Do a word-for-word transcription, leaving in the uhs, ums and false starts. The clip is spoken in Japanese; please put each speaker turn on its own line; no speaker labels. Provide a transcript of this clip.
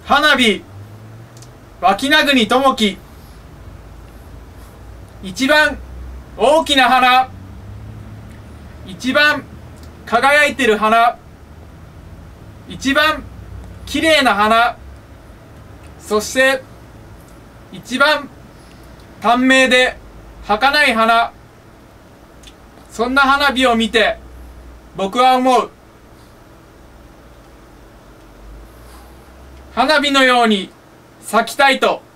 花火脇名国智樹。一番大きな花、一番輝いてる花、一番綺麗な花、そして一番短命で儚い花、そんな花火を見て僕は思う。花火のように咲きたいと